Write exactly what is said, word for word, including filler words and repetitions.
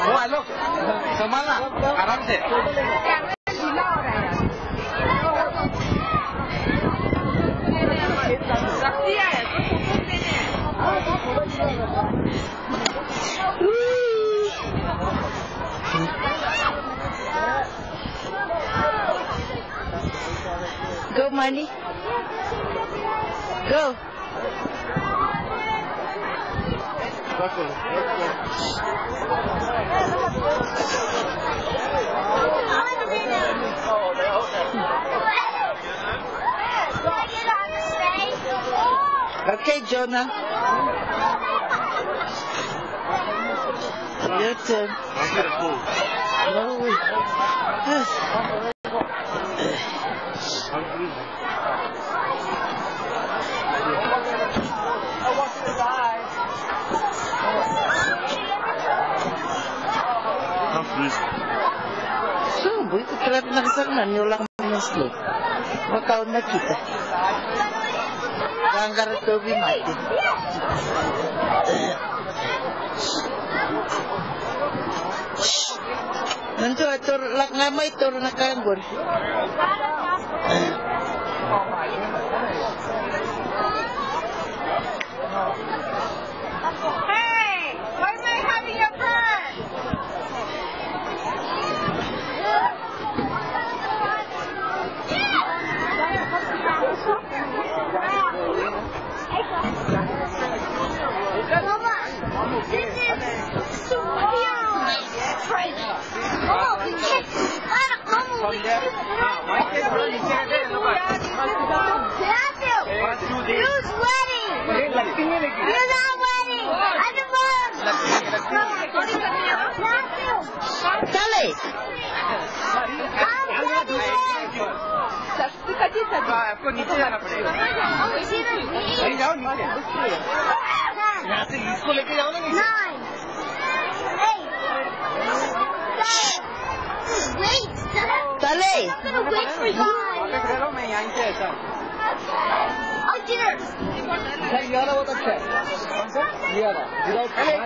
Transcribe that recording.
Wah, look. Kemana? Arab sih. Go, Money. Go. Okay, Jonah. Your turn. No. So, boy, ketrap na kasama, nyulang minuslo. Makaon na kita. Ganggar ito bimati. Nanti atur lak ngamay tur nakanggur. Hey, why am I having your purse? Who's wedding? You're not wedding. I'm the mom. Dale. आपको नीचे जाना पड़ेगा नहीं जाओ नीचे यहाँ से इसको लेके जाओ ना नीचे Dale. मैं यहाँ से ऐसा Oh, dinner. ये वाला बहुत अच्छा है ये वाला